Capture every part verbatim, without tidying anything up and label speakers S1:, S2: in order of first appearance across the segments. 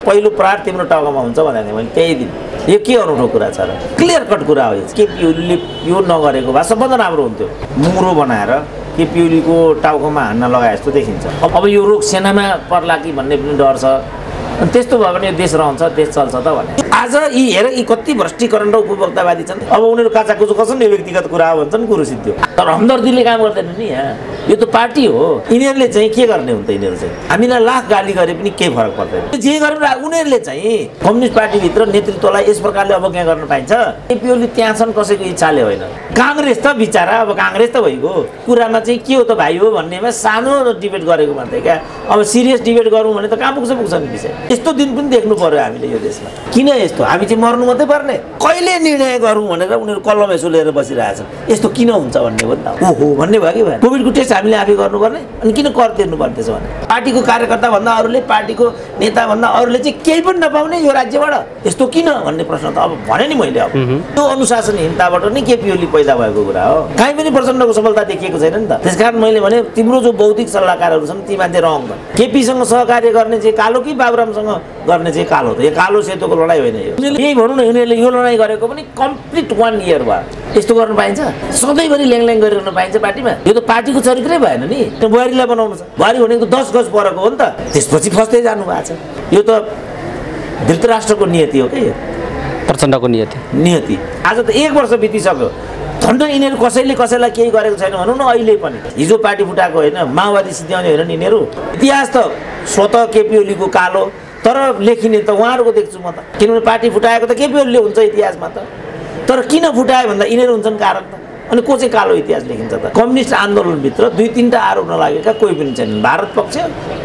S1: पहिलो प्रहार तिम्रो टाउकोमा हुन्छ भनेको मैले त्यही दिन। यो के अनौठो कुरा छ र? क्लियर कट कुरा हो यो। केपी यो नगरेको भए सबभन्दा राम्रो हुन्थ्यो। मुरो बनाएर केपी ओलीको टाउकोमा हान्न लगाए जस्तो देखिन्छ। अब यो रोग सेनामा पर्ला कि भन्ने पनि डर छ। अनि त्यस्तो भयो भने यो देश रहन्छ, देश चल्छ त भने। आज यी हेर यी कति भ्रष्टीकरण र उपभोक्तावादी छन्। अब उनीहरू काचाकुचो गर्छन्, यो व्यक्तिगत कुरा हो भन्छन्, कुरो सिद्धि हो। तर हमदर्दीले काम गर्दैन नि यहाँ। यो त पार्टी हो। यिनीहरूले चाहिँ के गर्ने हुन्छ? यिनीहरू चाहिँ हामीलाई लाख गाली गरे पनि केही फरक पर्दैन। जे गरे उनीहरूले चाहिँ कम्युनिस्ट पार्टीभित्र नेतृत्वलाई यस प्रकारले अवज्ञा गर्न पाइन्छ? केपी ओली त्यहाँ छन् कसैको इच्छाले होइन। काङ्ग्रेस त बिचारा अब काङ्ग्रेस त भइगयो कुरामा चाहिँ के हो त भाइ हो भन्नेमा सानो डिबेट गरेको मात्रै क्या। अब सिरियस डिबेट गरौँ भने त कहाँ पुग्छ पुग्छ नि विषय। यस्तो दिन पनि देख्नु पर्यो हामीले यो देशमा। किन यस्तो? हामी चाहिँ मर्नु मात्रै पर्ने? कहिले निर्णय गरौँ भनेर उनीहरू कलम यसो लिएर बसिरहेछन्। यस्तो किन हुन्छ भन्ने हो नि त। ओहो भन्ने भयो कि भएन? कोभिडको टेस्ट हामीले आफै गर्नुपर्ने अनि किन कर तिर्नु पर्दैछ भने? पार्टीको कार्यकर्ता भन्दा अरूले, पार्टीको नेता भन्दा अरूले चाहिँ केही पनि नपाउने यो राज्यबाट यस्तो किन भन्ने प्रश्न त अब भने नि मैले। अब त्यो अनुशासनहीनताबाट नै केपी ओली पैदा भएको कुरा हो। काहीँ पनि प्रचण्डको सफलता देखिएको छैन नि त। त्यसकारण मैले भने तिम्रो जो बौद्धिक सल्लाहकारहरू छन् ती मान्छे रङ भन्। केपीसँग सहकार्य गर्ने चाहिँ कालो कि बाबुरामसँग गर्ने चाहिँ कालो? त यो कालो सेतोको लडाइँ होइन यो। यही भनौँ न, यिनीहरूले यो लडाइँ गरेको पनि कम्प्लिट वान इयर भयो। यस्तो गर्नु पाइन्छ? सधैँभरि ल्याङल्याङ गरिरहनु पाइन्छ पार्टीमा? यो त पार्टीको चरित्रै भएन नि। त्यो बुहारीलाई बनाउनु छ। बुहारी भनेको दस गज परेको हो नि त। त्यसपछि फस्दै जानु भएको छ। यो त धृतराष्ट्रको नियति हो क्या,
S2: प्रचण्डको नियति
S1: नियति। आज त एक वर्ष बितिसक्यो। झन्ड यिनीहरू कसैले कसैलाई केही गरेको छैन भनौँ न। अहिले पनि हिजो पार्टी फुटाएको होइन, माओवादी सिद्ध्याउने होइन यिनीहरू। इतिहास त स्वतः केपी ओलीको कालो, तर लेखिने त उहाँहरूको देख्छु म त। किनभने पार्टी फुटाएको त केपी ओलीले हुन्छ इतिहासमा त। तर किन फुटायो भन्दा यिनीहरू हुन्छन् कारण त। अनि को चाहिँ कालो इतिहास लेखिन्छ त? कम्युनिस्ट आन्दोलनभित्र दुई तिनवटा आरोप नलागेका कोही पनि छैनन्। भारत पक्ष,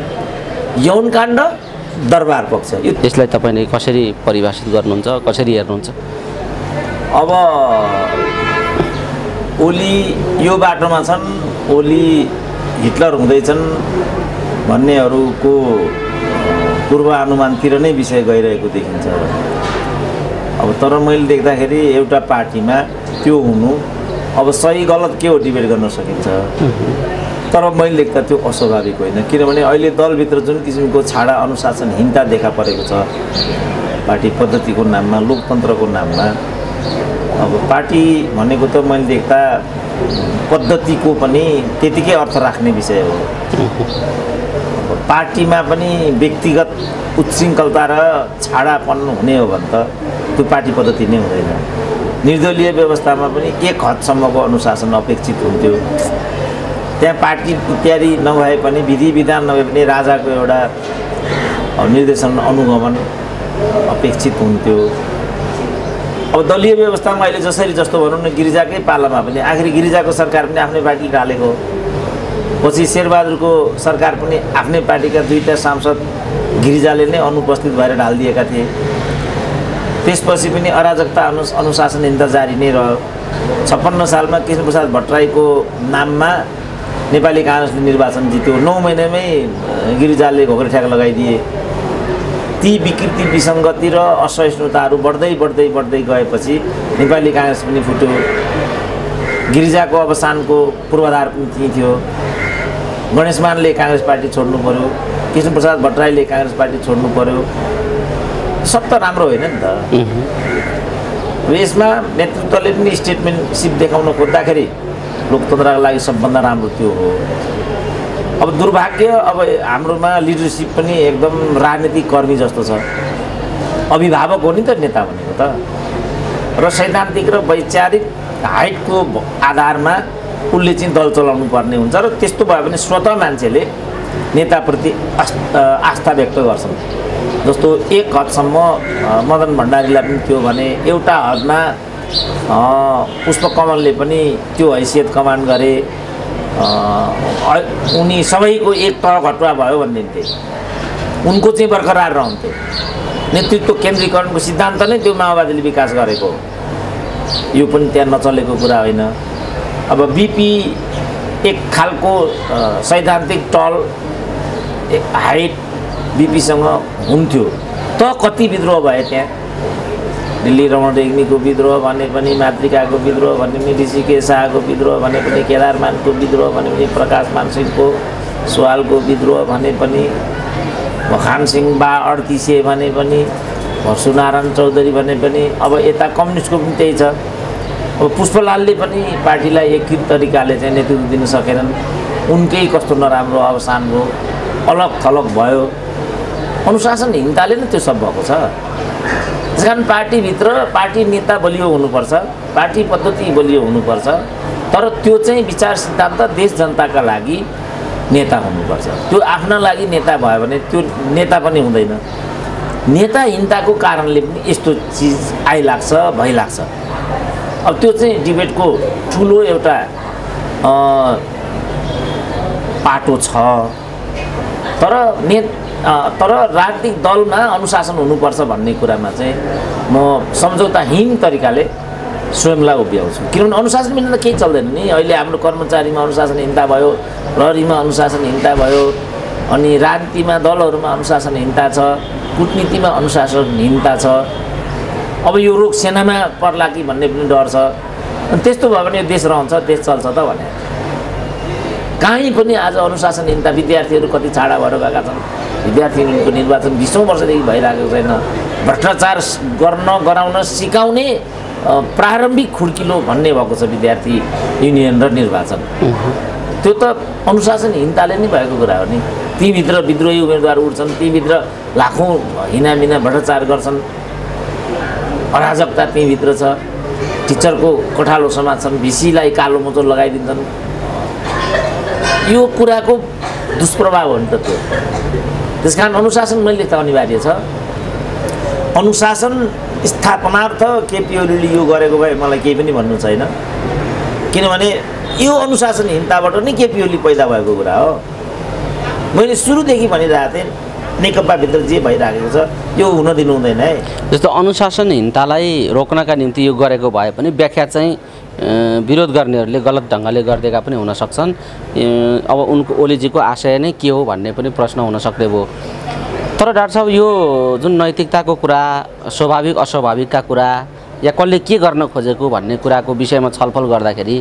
S1: यौनकाण्ड, दरबार पक्ष।
S2: यसलाई तपाईँले कसरी परिभाषित गर्नुहुन्छ, कसरी हेर्नुहुन्छ?
S1: अब ओली यो बाटोमा छन्, ओली हिटलर हुँदैछन् भन्नेहरूको पूर्वानुमानतिर नै विषय गइरहेको देखिन्छ। अब तर मैले देख्दाखेरि एउटा पार्टीमा त्यो हुनु अब सही गलत के हो डिबेट गर्न सकिन्छ। तर मैले देख्दा त्यो अस्वाभाविक होइन। किनभने अहिले दलभित्र जुन किसिमको छाडा अनुशासनहीनता देखा परेको छ पार्टी पद्धतिको नाममा, लोकतन्त्रको नाममा। अब पार्टी भनेको त मैले देख्दा पद्धतिको पनि त्यतिकै अर्थ राख्ने विषय हो। पार्टीमा पनि व्यक्तिगत उच्छृङ्खलता र छाडापन हुने हो भने त त्यो पार्टी पद्धति नै हुँदैन। निर्दलीय व्यवस्थामा पनि एक हदसम्मको अनुशासन अपेक्षित हुन्थ्यो। त्यहाँ पार्टी इत्यादि नभए पनि, विधि विधान नभए पनि राजाको एउटा निर्देशन अनुगमन अपेक्षित हुन्थ्यो। अब दलीय व्यवस्थामा अहिले जसरी जस्तो भनौँ न, गिरिजाकै पालामा पनि आखिर गिरिजाको सरकार पनि आफ्नै पार्टीले ढालेको, पछि शेरबहादुरको सरकार पनि आफ्नै पार्टीका दुईवटा सांसद गिरिजाले नै अनुपस्थित भएर ढालिदिएका थिए। त्यसपछि पनि अराजकता अनु अनुशासनहीनता जारी नै रह्यो। छप्पन्न सालमा कृष्णप्रसाद भट्टराईको नाममा नेपाली काङ्ग्रेसले निर्वाचन जित्यो। नौ महिनामै गिरिजाले घोक्रे ठ्याक लगाइदिए। ती विकृति, विसङ्गति र असहिष्णुताहरू बढ्दै बढ्दै बढ्दै गएपछि नेपाली काङ्ग्रेस पनि फुट्यो। गिरिजाको अवसानको पूर्वाधार पनि त्यही थियो। गणेशमानले काङ्ग्रेस पार्टी छोड्नु पर्यो, कृष्णप्रसाद भट्टराईले काङ्ग्रेस पार्टी छोड्नु पर्यो। सब त राम्रो होइन नि त। यसमा नेतृत्वले पनि स्टेटमेन्टसिप देखाउन खोज्दाखेरि लोकतन्त्रका लागि सबभन्दा राम्रो त्यो हो। अब दुर्भाग्य, अब हाम्रोमा लिडरसिप पनि एकदम राजनीतिक कर्मी जस्तो छ। अभिभावक हो नि त नेता भनेको त। र सैद्धान्तिक र वैचारिक हाइटको आधारमा उसले चाहिँ दल चलाउनु पर्ने हुन्छ। र त्यस्तो भयो भने स्वतः मान्छेले नेताप्रति आस्था व्यक्त गर्छन्। जस्तो एक हदसम्म मदन भण्डारीलाई पनि त्यो भने, एउटा हदमा पुष्पकमलले पनि त्यो हैसियत कमान्ड गरे। उनी सबैको एक तह घटुवा भयो भनिदिन्थे, उनको चाहिँ बरकरार रहन्थ्यो। नेतृत्व केन्द्रीकरणको सिद्धान्त नै त्यो माओवादीले विकास गरेको हो। यो पनि त्यहाँ नचलेको कुरा होइन। अब बिपी एक खालको सैद्धान्तिक टल, एक हाइट बिपीसँग हुन्थ्यो त कति विद्रोह भए त्यहाँ। दिल्ली रमण रेग्मीको विद्रोह भने पनि, मातृकाको विद्रोह भने पनि, ऋषिकेश शाहको विद्रोह भने पनि, केदारमानको विद्रोह भने पनि, प्रकाश मानसिंहको सुवालको विद्रोह भने पनि, भखान सिंह बा अडतिसे भने पनि परशुनारायण चौधरी भने पनि अब यता कम्युनिस्टको पनि त्यही छ। अब पुष्पलालले पनि पार्टीलाई एकीकृत तरिकाले चाहिँ नेतृत्व दिन सकेनन्, उनकै कस्तो नराम्रो अवसान भयो, अलग थलग भयो। अनुशासनहीनताले नै त्यो सब भएको छ। त्यस कारण पार्टीभित्र पार्टी नेता बलियो हुनुपर्छ, पार्टी पद्धति बलियो हुनुपर्छ, तर त्यो चाहिँ विचार सिद्धान्त देश जनताका लागि नेता हुनुपर्छ। त्यो आफ्ना लागि नेता भयो भने त्यो नेता पनि हुँदैन। नेताहीनताको कारणले पनि यस्तो चिज आइलाग्छ भइलाग्छ। अब त्यो चाहिँ डिबेटको ठुलो एउटा पाटो छ। तर ने तर राजनीतिक दलमा अनुशासन हुनुपर्छ भन्ने कुरामा चाहिँ म सम्झौताहीन तरिकाले स्वयंलाई उभ्याउँछु। किनभने अनुशासन बिना त केही चल्दैन नि। अहिले हाम्रो कर्मचारीमा अनुशासनहीनता भयो, प्रहरीमा अनुशासनहीनता भयो, अनि राजनीतिमा दलहरूमा अनुशासनहीनता छ, कूटनीतिमा अनुशासनहीनता छ। अब यो रोग सेनामा पर्ला कि भन्ने पनि डर छ। अनि त्यस्तो भयो भने यो देश रहन्छ, देश चल्छ त भने कहीँ पनि आज अनुशासनहीनता विद्यार्थीहरू कति छाडा भएर गएका छन्। विद्यार्थीहरूको निर्वाचन बिसौँ वर्षदेखि भइरहेको छैन। भ्रष्टाचार गर्न गराउन सिकाउने प्रारम्भिक खुड्किलो भन्ने भएको छ विद्यार्थी युनियन र निर्वाचन। त्यो त अनुशासनहीनताले नै भएको कुरा हो नि। तीभित्र विद्रोही उम्मेदवार उठ्छन्, तीभित्र लाखौँ हिनामिना भ्रष्टाचार गर्छन्, अराजकता तीभित्र छ। टिचरको कोठालो समात्छन्, भिसीलाई कालो मोचो लगाइदिन्छन्। यो कुराको दुष्प्रभाव हो नि त त्यो। त्यस कारण अनुशासन मैले त अनिवार्य छ। अनुशासन स्थापनार्थ केपी ओलीले यो गरेको भए मलाई केही पनि भन्नु छैन। किनभने यो अनुशासनहीनताबाट नै केपी ओली पैदा भएको कुरा हो। मैले सुरुदेखि भनिरहेको थिएँ नेकपाभित्र जे भइरहेको छ यो हुन दिनु हुँदैन है।
S2: जस्तो अनुशासनहीनतालाई रोक्नका निम्ति यो गरेको भए पनि व्याख्या चाहिँ विरोध गर्नेहरूले गलत ढङ्गले गरिदिएका पनि हुन सक्छन्। अब उनको ओलीजीको आशय नै के हो भन्ने पनि प्रश्न हुन सक्दै भयो। तर डाक्टर साहब यो जुन नैतिकताको कुरा, स्वाभाविक अस्वाभाविकका कुरा या कसले के गर्न खोजेको भन्ने कुराको विषयमा छलफल गर्दाखेरि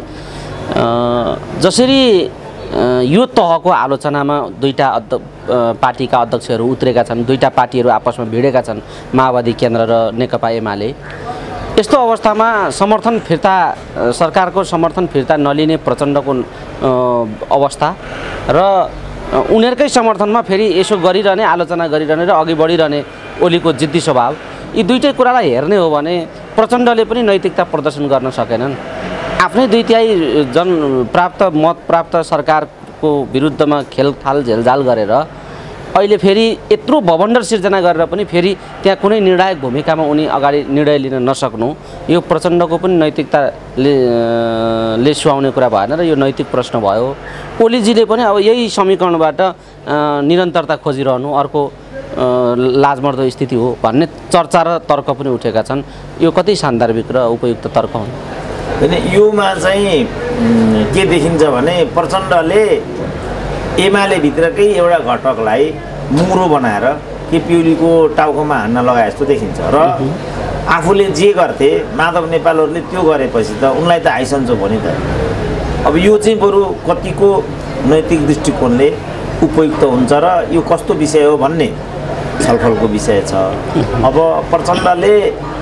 S2: जसरी यो तहको आलोचनामा दुईटा अध्य पार्टीका अध्यक्षहरू उत्रेका छन्, दुईटा पार्टीहरू आपसमा भिडेका छन्, माओवादी केन्द्र र नेकपा एमाले। यस्तो अवस्थामा समर्थन फिर्ता सरकारको समर्थन फिर्ता नलिने प्रचण्डको अवस्था र उनीहरुकै समर्थनमा फेरि यसो गरिरहने, आलोचना गरिरहने र अघि बढिरहने ओलीको जिद्दी स्वभाव, यी दुईटै कुरालाई हेर्ने हो भने प्रचण्डले पनि नैतिकता प्रदर्शन गर्न सकेनन्। आफ्नै दुई तिहाई जन प्राप्त मत प्राप्त सरकारको विरुद्धमा खेलथाल झेलझाल गरेर अहिले फेरि यत्रो भवन्डर सिर्जना गरेर पनि फेरि त्यहाँ कुनै निर्णायक भूमिकामा उनी अगाडि निर्णय लिन नसक्नु यो प्रचण्डको पनि नैतिकताले ले सुहाउने कुरा भएन र यो नैतिक प्रश्न भयो। ओलीजीले पनि अब यही समीकरणबाट निरन्तरता खोजिरहनु अर्को लाजमर्दो स्थिति हो भन्ने चर्चा र तर्क पनि उठेका छन्। यो कति सान्दर्भिक र उपयुक्त तर्क हुन्?
S1: हैन, योमा चाहिँ के देखिन्छ भने प्रचण्डले एमाले भित्रकै एउटा घटकलाई मुरो बनाएर केपी ओलीको टाउकोमा हान्न लगाए जस्तो देखिन्छ र आफूले जे गर्थे माधव नेपालहरूले त्यो गरेपछि त उनलाई त आइसन्चो भन्यो त। अब यो चाहिँ बरु कतिको नैतिक दृष्टिकोणले उपयुक्त हुन्छ र यो कस्तो विषय हो भन्ने छलफलको विषय छ। अब प्रचण्डले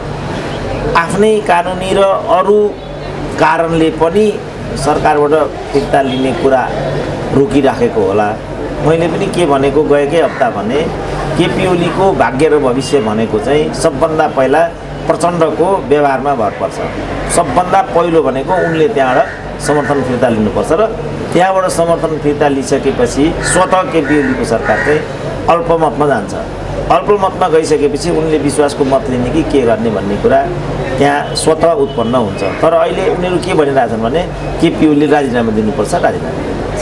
S1: आफ्नै कानुनी र अरू कारणले पनि सरकारबाट फिर्ता लिने कुरा रोकिराखेको होला। मैले पनि के भनेको गएकै हप्ता भने केपी ओलीको भाग्य र भविष्य भनेको चाहिँ सबभन्दा पहिला प्रचण्डको व्यवहारमा भर पर्छ। सबभन्दा पहिलो भनेको उनले त्यहाँबाट समर्थन फिर्ता लिनुपर्छ र त्यहाँबाट समर्थन फिर्ता लिइसकेपछि स्वतः केपी ओलीको सरकार चाहिँ अल्पमतमा जान्छ। अल्पमतमा गइसकेपछि उनले विश्वासको मत लिने कि के गर्ने भन्ने कुरा त्यहाँ स्वतः उत्पन्न हुन्छ। तर अहिले उनीहरू के भनिरहेछन् भने केपी ओलीले राजीनामा दिनुपर्छ, राजीनामा दिनुपर्छ।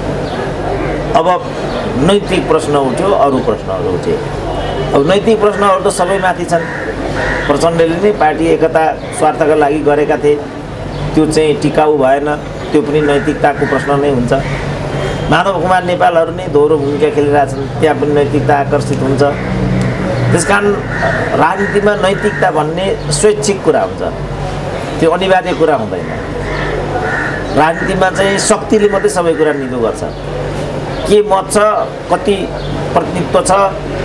S1: अब नैतिक प्रश्न उठ्यो, अरू प्रश्नहरू उठे। अब नैतिक प्रश्नहरू त सबैमाथि छन्। प्रचण्डले नै पार्टी एकता स्वार्थका लागि गरेका थिए, त्यो चाहिँ टिकाउ भएन, त्यो पनि नैतिकताको प्रश्न नै हुन्छ। माधव कुमार नेपालहरू नै दोहोरो भूमिका खेलिरहेछन्, त्यहाँ पनि नैतिकता आकर्षित हुन्छ। त्यसकारण राजनीतिमा नैतिकता भन्ने स्वैच्छिक कुरा हुन्छ, त्यो अनिवार्य कुरा हुँदैन। राजनीतिमा चाहिँ शक्तिले मात्रै सबै कुरा निदो गर्छ। के मत छ, कति प्रतिनिधित्व छ,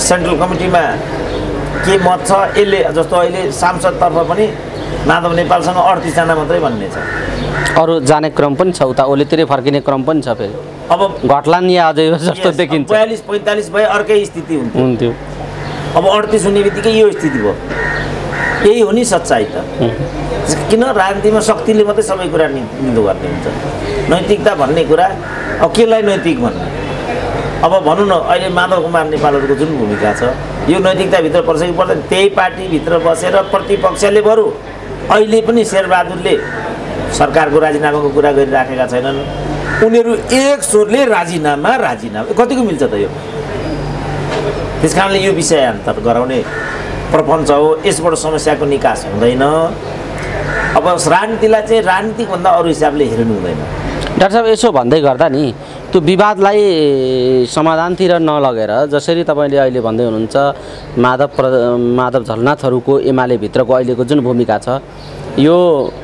S1: सेन्ट्रल कमिटीमा के मत छ यसले जस्तो अहिले सांसदतर्फ पनि माधव नेपालसँग अडतिसजना मात्रै भन्ने छ
S2: अरू जाने क्रम पनि छ उता ओलीतिरै फर्किने क्रम पनि छ फेरि
S1: अब
S2: घटलान या अझै जस्तो देखिन्छ
S1: बयालिस पैँतालिस भए अर्कै स्थिति हुन्थ्यो
S2: हुन्थ्यो
S1: अब अडतिस हुने बित्तिकै यो स्थिति भयो यही हो नि सच्चाइ त किन राजनीतिमा शक्तिले मात्रै सबै कुरा निन्दो गर्ने हुन्छ नैतिकता भन्ने कुरा अब केलाई नैतिक भन्ने अब भनौँ न अहिले माधव कुमार नेपालहरूको जुन भूमिका छ यो नैतिकताभित्र पर्छ कि पर्दैन त्यही पार्टीभित्र बसेर प्रतिपक्षले बरु अहिले पनि शेरबहादुरले सरकारको राजीनामाको कुरा गरिराखेका छैनन् उनीहरू एक स्वरले राजीनामा राजीनामा कतिको मिल्छ त यो त्यस कारणले यो विषयान्तर गराउने प्रपञ्च हो यसबाट समस्याको निकास हुँदैन अब राजनीतिलाई चाहिँ राजनीतिकभन्दा अरू हिसाबले हेर्नु हुँदैन
S2: डाक्टर साहब यसो भन्दै गर्दा नि त्यो विवादलाई समाधानतिर नलगेर जसरी तपाईँले अहिले भन्दै हुनुहुन्छ माधव प्र माधव झलनाथहरूको एमाले भित्रको अहिलेको जुन भूमिका छ यो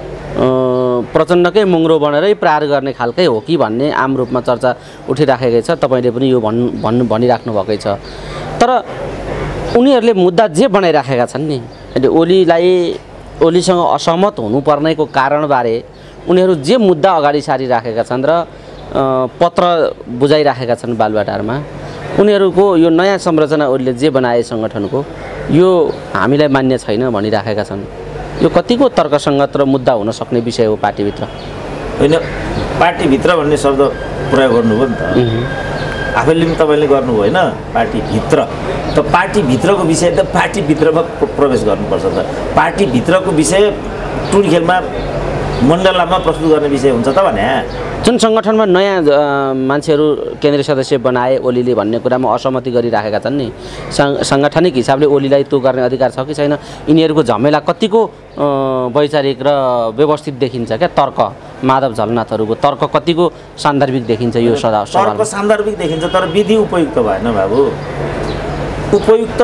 S2: प्रचण्डकै मुङ्रो बनेरै प्रहार गर्ने खालकै हो कि भन्ने आम रूपमा चर्चा उठिराखेकै छ तपाईँले पनि यो भन्नु भन्नु भनिराख्नु भएकै छ तर उनीहरूले मुद्दा जे बनाइराखेका छन् नि अहिले ओलीलाई ओलीसँग असहमत हुनुपर्नेको कारणबारे उनीहरू जे मुद्दा अगाडि सारिराखेका छन् र पत्र बुझाइराखेका छन् बालुवाटारमा उनीहरूको यो नयाँ संरचना ओलीले जे बनाए सङ्गठनको यो हामीलाई मान्य छैन भनिराखेका छन् यो कतिको तर्कसङ्गत र मुद्दा हुन सक्ने विषय हो पार्टीभित्र
S1: होइन पार्टीभित्र भन्ने शब्द प्रयोग गर्नुभयो नि त आफैले पनि तपाईँले गर्नुभयो होइन पार्टीभित्र त पार्टीभित्रको विषय त पार्टीभित्रमा प्रवेश गर्नुपर्छ त पार्टीभित्रको विषय टुन खेलमा मण्डलामा प्रस्तुत गर्ने विषय हुन्छ त भने
S2: जुन सङ्गठनमा नयाँ मान्छेहरू केन्द्रीय सदस्य बनाए ओलीले भन्ने कुरामा असहमति गरिराखेका छन् नि साङ्गठनिक हिसाबले ओलीलाई त्यो गर्ने अधिकार छ कि छैन यिनीहरूको झमेला कतिको वैचारिक र व्यवस्थित देखिन्छ क्या तर्क माधव झलनाथहरूको तर्क कतिको सान्दर्भिक देखिन्छ यो सदा
S1: तर्क सान्दर्भिक देखिन्छ तर विधि उपयुक्त भएन बाबु उपयुक्त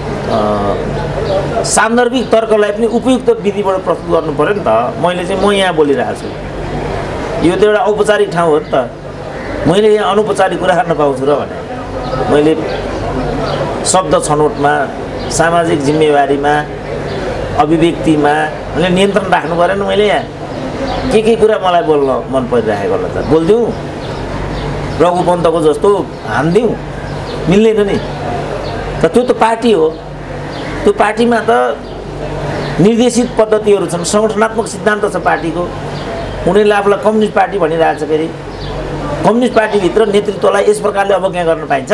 S1: सान्दर्भिक तर्कलाई पनि उपयुक्त विधिबाट प्रस्तुत गर्नु पर्यो नि त मैले चाहिँ म यहाँ बोलिरहेको छु यो त एउटा औपचारिक ठाउँ हो नि त मैले यहाँ अनौपचारिक कुरा गर्न पाउँछु र भने मैले शब्द छनौटमा सामाजिक जिम्मेवारीमा अभिव्यक्तिमा मैले नियन्त्रण राख्नु परेन मैले यहाँ के के कुरा मलाई बोल्न मन परिरहेको होला त बोलिदिउँ रघु पन्तको जस्तो हानिदिउँ मिल्दैन नि त त्यो त पार्टी हो त्यो पार्टीमा त निर्देशित पद्धतिहरू छन् सङ्गठनात्मक सिद्धान्त छ पार्टीको उनीहरूले आफूलाई कम्युनिस्ट पार्टी भनिरहेको छ फेरि कम्युनिस्ट पार्टीभित्र नेतृत्वलाई यस प्रकारले अवज्ञा गर्न पाइन्छ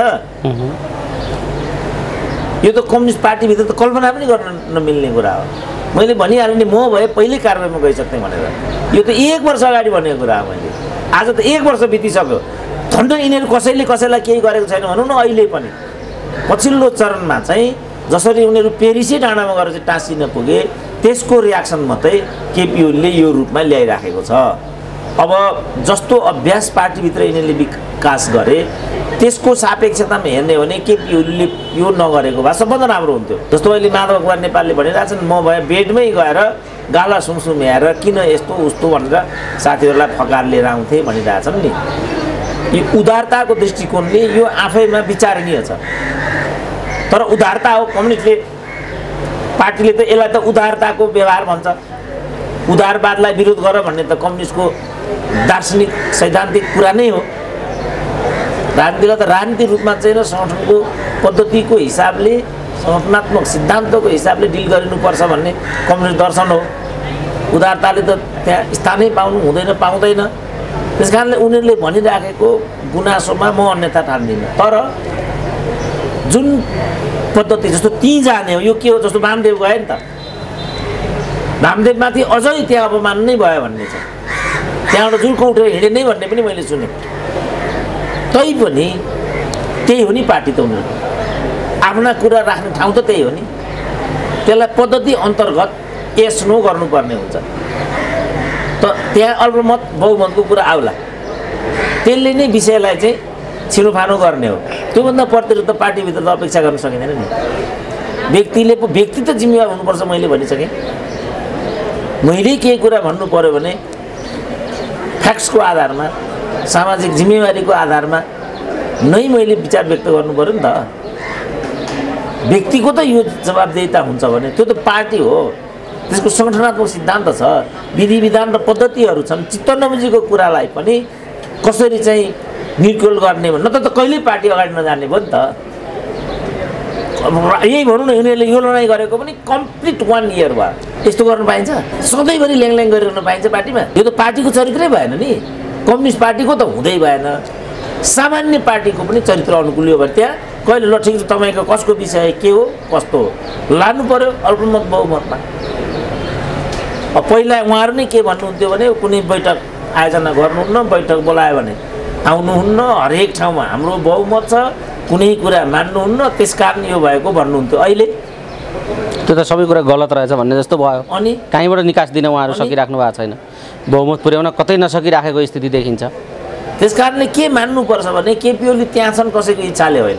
S1: यो त कम्युनिस्ट पार्टीभित्र त कल्पना पनि गर्न नमिल्ने कुरा हो मैले भनिहालेँ नि म भए पहिल्यै कार्यालयमा गइसक्थेँ भनेर यो त एक वर्ष अगाडि भनेको कुरा हो मैले आज त एक वर्ष बितिसक्यो झन् यिनीहरू कसैले कसैलाई केही गरेको छैन भनौँ न अहिले पनि पछिल्लो चरणमा चाहिँ जसरी उनीहरू पेरिसै डाँडामा गएर चाहिँ टाँसिन पुगे त्यसको रियाक्सन मात्रै केपी ओलीले यो रूपमा ल्याइराखेको छ अब जस्तो अभ्यास पार्टीभित्र यिनीहरूले विकास गरे त्यसको सापेक्षतामा हेर्ने हो भने केपी ओलीले यो नगरेको भए सबभन्दा राम्रो हुन्थ्यो जस्तो अहिले माधव कुमार नेपालले भनिरहेछन् म भए बेडमै गएर गाला सुमसुम्याएर किन यस्तो उस्तो भनेर साथीहरूलाई फकार लिएर आउँथे भनिरहेछन् नि यो उदारताको दृष्टिकोणले यो आफैमा विचारणीय छ तर उदारता हो कम्युनिस्टले पार्टीले त यसलाई त उदारताको व्यवहार भन्छ उदारवादलाई विरोध गर भन्ने त कम्युनिस्टको दार्शनिक सैद्धान्तिक कुरा नै हो राजनीतिलाई त राजनीतिक रूपमा चाहिँ सङ्गठनको पद्धतिको हिसाबले सङ्गठनात्मक सिद्धान्तको हिसाबले डिल गरिनुपर्छ भन्ने कम्युनिस्ट दर्शन हो उदारताले त त्यहाँ स्थानै पाउनु हुँदैन पाउँदैन त्यस कारणले उनीहरूले भनिराखेको गुनासोमा म अन्यथा ठान्दिनँ तर जुन पद्धति जस्तो ती जाने हो यो के हो जस्तो वामदेव गयो नि त वामदेवमाथि अझै त्यहाँ अपमान नै भयो भन्ने छ त्यहाँबाट जुर्को उठेर हिँडे नै भन्ने पनि मैले सुने तै पनि त्यही हो नि पार्टी त उनीहरू आफ्ना कुरा राख्ने ठाउँ त त्यही हो नि त्यसलाई पद्धति अन्तर्गत यस नो गर्नुपर्ने हुन्छ त त्यहाँ अल्पमत बहुमतको कुरा आउला त्यसले नै विषयलाई चाहिँ छिनोफानो गर्ने हो त्योभन्दा परतिर त पार्टीभित्र त अपेक्षा गर्न सकिँदैन नि व्यक्तिले व्यक्ति त जिम्मेवार हुनुपर्छ मैले भनिसकेँ मैले केही कुरा भन्नु पर्यो भने फ्याक्ट्सको आधारमा सामाजिक जिम्मेवारीको आधारमा नै मैले विचार व्यक्त गर्नु पर्यो नि त व्यक्तिको त यो जवाबदेहिता हुन्छ भने त्यो त पार्टी हो, त्यसको सङ्गठनात्मक सिद्धान्त छ, विधि विधान र पद्धतिहरू छन्। चित्त नबुझेको कुरालाई पनि कसरी चाहिँ निर्कुल गर्ने भन्न त कहिल्यै पार्टी अगाडि नजाने भयो नि त। यही भनौँ न, यिनीहरूले यो लडाइँ गरेको पनि कम्प्लिट वान इयर भयो। यस्तो गर्न पाइन्छ? सधैँभरि ल्याङल्याङ गरिरहन पाइन्छ पार्टीमा? यो त पार्टीको चरित्रै भएन नि, कम्युनिस्ट पार्टीको त हुँदै भएन। सामान्य पार्टीको पनि चरित्र अनुकूल हो भने त्यहाँ कहिले ल ठिक छ, तपाईँको कसको विषय के हो कस्तो हो लानु पर्यो अल्पमत बहुमतमा। अब पहिला उहाँहरू नै के भन्नुहुन्थ्यो भने कुनै बैठक आयोजना गर्नुहुन्न, बैठक बोलायो भने आउनुहुन्न, हरेक ठाउँमा हाम्रो बहुमत छ, कुनै कुरा मान्नुहुन्न, त्यस कारण यो भएको भन्नुहुन्थ्यो। अहिले
S2: त्यो त सबै कुरा गलत रहेछ भन्ने जस्तो भयो।
S1: अनि
S2: कहीँबाट निकास दिन उहाँहरू सकिराख्नु भएको छैन, बहुमत पुर्याउन कतै नसकिराखेको स्थिति देखिन्छ।
S1: त्यस कारणले के मान्नुपर्छ भने केपी ओली त्यहाँ छन् कसैको इच्छाले होइन,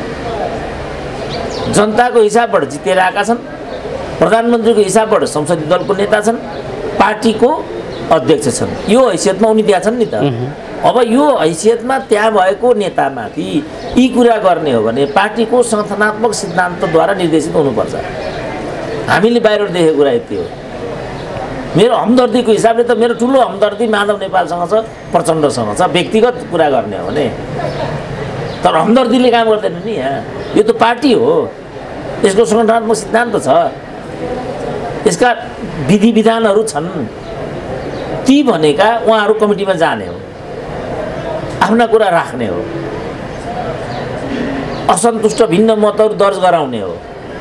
S1: जनताको हिसाबबाट जितेर आएका छन्, प्रधानमन्त्रीको हिसाबबाट संसदीय दलको नेता छन्, पार्टीको अध्यक्ष छन्। यो हैसियतमा उनी त्यहाँ छन् नि त। अब यो हैसियतमा त्यहाँ भएको नेतामाथि यी कुरा गर्ने हो भने पार्टीको सङ्गठनात्मक सिद्धान्तद्वारा निर्देशित हुनुपर्छ। हामीले बाहिर देखेको कुरा यति हो। मेरो हमदर्दीको हिसाबले त मेरो ठुलो हमदर्दी माधव नेपालसँग छ, प्रचण्डसँग छ, व्यक्तिगत कुरा गर्ने हो भने। तर हमदर्दीले काम गर्दैन नि यहाँ। यो त पार्टी हो, यसको सङ्गठनात्मक सिद्धान्त छ, यसका विधि विधानहरू छन्। ती भनेका उहाँहरू कमिटीमा जाने हो, आफ्ना कुरा राख्ने हो, असन्तुष्ट भिन्न मतहरू दर्ज गराउने हो,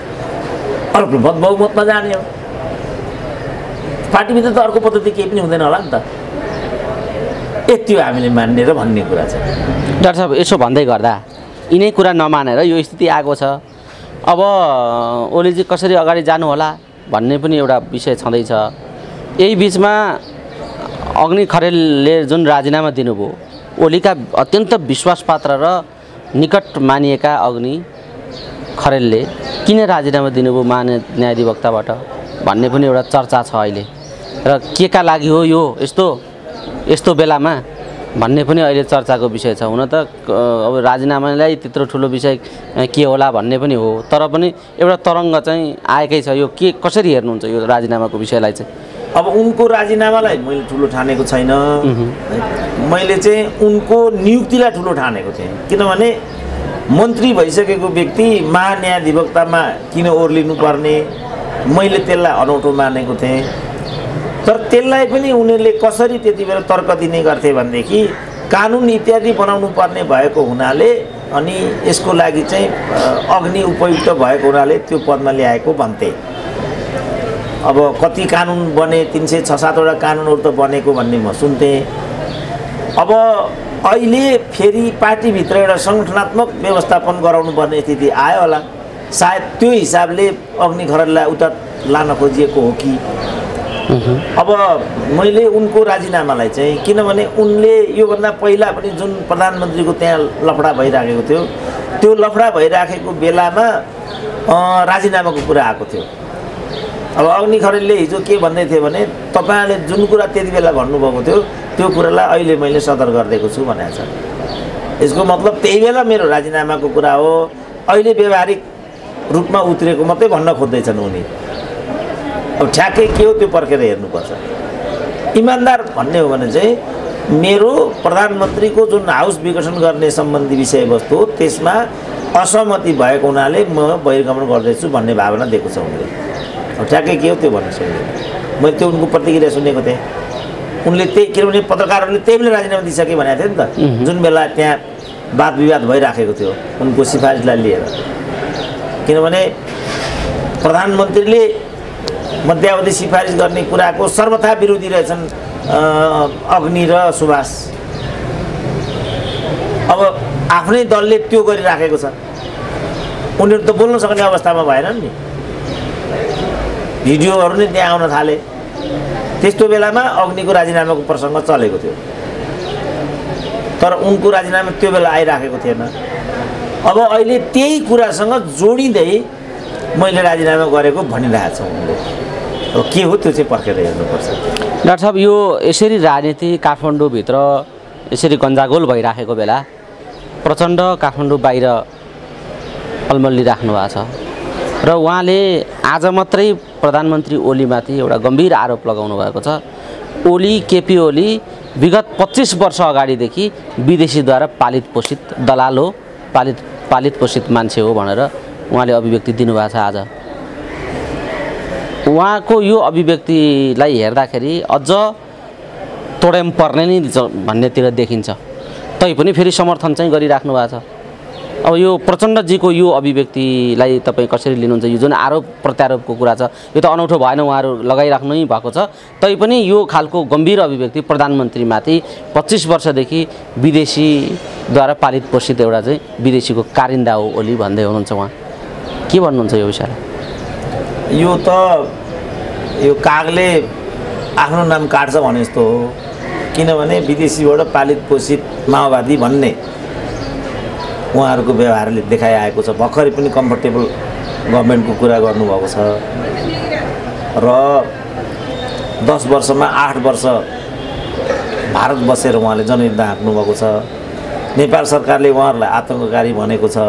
S1: अल्पमत बहुमतमा जाने हो। पार्टीभित्र त अर्को पद्धति केही पनि हुँदैन होला नि त। यति हो हामीले मान्ने र भन्ने कुरा छ।
S2: डाक्टर साहब, यसो भन्दै गर्दा यिनै कुरा नमानेर यो स्थिति आएको छ, अब ओलीजी कसरी अगाडि जानु होला भन्ने पनि एउटा विषय छँदैछ। यही बिचमा अग्नि खरेलले जुन राजीनामा दिनुभयो, ओलीका अत्यन्त विश्वासपात्र र निकट मानिएका अग्नि खरेलले किन राजीनामा दिनुभयो महान्याय न्यायाधिवक्ताबाट भन्ने पनि एउटा चर्चा छ अहिले। र के का लागि हो यो यस्तो यस्तो बेलामा भन्ने पनि अहिले चर्चाको विषय छ। हुन त अब राजीनामालाई त्यत्रो ठुलो विषय के होला भन्ने पनि हो, तर पनि एउटा तरङ्ग चाहिँ आएकै छ। यो के कसरी हेर्नुहुन्छ यो राजीनामाको विषयलाई चाहिँ?
S1: अब उनको राजीनामालाई मैले ठुलो ठानेको छैन, मैले चाहिँ उनको नियुक्तिलाई ठुलो ठानेको थिएँ। किनभने मन्त्री भइसकेको व्यक्ति महान्यायाधिवक्तामा किन ओर्लिनु पर्ने, मैले त्यसलाई अनौठो मानेको थिएँ। तर त्यसलाई पनि उनीहरूले कसरी त्यति बेला तर्क दिने गर्थे भनेदेखि कानुन इत्यादि बनाउनु पर्ने भएको हुनाले अनि यसको लागि चाहिँ अग्नि उपयुक्त भएको हुनाले त्यो पदमा ल्याएको भन्थे। अब कति कानुन बने, तिन सय छ सातवटा कानुनहरू त बनेको भन्ने म सुन्थेँ। अब अहिले फेरि पार्टीभित्र एउटा सङ्गठनात्मक व्यवस्थापन गराउनु पर्ने स्थिति आयो होला, सायद त्यो हिसाबले अग्नि खरेललाई उता लान खोजिएको हो कि। अब मैले उनको राजीनामालाई चाहिँ, किनभने उनले योभन्दा पहिला पनि जुन प्रधानमन्त्रीको त्यहाँ लफडा भइराखेको थियो, त्यो लफडा भइराखेको बेलामा राजीनामाको कुरा आएको थियो। अब अग्नि खरेलले हिजो के भन्दै थियो भने तपाईँले जुन कुरा त्यति बेला भन्नुभएको थियो त्यो कुरालाई अहिले मैले सदर गरिदिएको छु भनेको छ। यसको मतलब त्यही बेला मेरो राजीनामाको कुरा हो, अहिले व्यवहारिक रूपमा उत्रेको मात्रै भन्न खोज्दैछन् उनी। अब ठ्याक्कै के हो त्यो पर्खेर हेर्नुपर्छ। इमान्दार भन्ने हो भने चाहिँ मेरो प्रधानमन्त्रीको जुन हाउस विघटन गर्ने सम्बन्धी विषयवस्तु हो त्यसमा असहमति भएको हुनाले म बहिर्गमन गर्दैछु भन्ने भावना दिएको छ उनले। अब ठ्याक्कै के हो त्यो भन्न सक्दैन। मैले त्यो उनको प्रतिक्रिया सुनेको थिएँ। उनले त्यही, किनभने पत्रकारहरूले त्यही बेला राजीनामा दिइसके भनेको थियो नि त, जुन बेला त्यहाँ वाद विवाद भइराखेको थियो उनको सिफारिसलाई लिएर। किनभने प्रधानमन्त्रीले मध्यावधि सिफारिस गर्ने कुराको सर्वथा विरोधी रहेछन् अग्नि र सुभाष। अब आफ्नै दलले त्यो गरिराखेको छ, उनीहरू त बोल्न सक्ने अवस्थामा भएनन् नि। भिडियोहरू नै त्यहाँ आउन थाले। त्यस्तो बेलामा अग्निको राजीनामाको प्रसङ्ग चलेको थियो, तर उनको राजीनामा त्यो बेला आइराखेको थिएन। अब अहिले त्यही कुरासँग जोडिँदै मैले राजीनामा गरेको भनिरहेको छु उनले। अब के हो त्यो चाहिँ पर्खेर हेर्नुपर्छ।
S2: डाक्टर साहब, यो यसरी राजनीति काठमाडौँभित्र यसरी गन्जागोल भइराखेको बेला प्रचण्ड काठमाडौँ बाहिर अल्मल्ली राख्नु भएको छ, र उहाँले आज मात्रै प्रधानमन्त्री ओलीमाथि एउटा गम्भीर आरोप लगाउनु भएको छ। ओली केपी ओली विगत पच्चिस वर्ष अगाडिदेखि विदेशीद्वारा पालित पोषित दलाल हो, पालित पालित पोषित मान्छे हो भनेर उहाँले अभिव्यक्ति दिनुभएको छ। आज उहाँको यो अभिव्यक्तिलाई हेर्दाखेरि अझ तोडेम पर्ने नै भन्नेतिर देखिन्छ, तैपनि फेरि समर्थन चाहिँ गरिराख्नु भएको छ। अब यो प्रचण्डजीको यो अभिव्यक्तिलाई तपाईँ कसरी लिनुहुन्छ? यो जुन आरोप प्रत्यारोपको कुरा छ यो त अनौठो भएन, उहाँहरू लगाइराख्नु नै भएको छ। तैपनि यो खालको गम्भीर अभिव्यक्ति प्रधानमन्त्रीमाथि पच्चिस वर्षदेखि विदेशीद्वारा पालित पोषित एउटा चाहिँ विदेशीको कारिन्दा हो ओली भन्दै हुनुहुन्छ। उहाँ के भन्नुहुन्छ यो विषयमा?
S1: यो त यो कागले आफ्नो नाम काट्छ भने जस्तो हो, किनभने विदेशीबाट पालित पोषित माओवादी भन्ने उहाँहरूको व्यवहारले देखाइआएको छ। भर्खरै पनि कम्फर्टेबल गभर्मेन्टको कुरा गर्नुभएको छ र दस वर्षमा आठ वर्ष भारत बसेर उहाँले जनयुद्ध हाँक्नुभएको छ। नेपाल सरकारले उहाँहरूलाई आतङ्ककारी भनेको छ।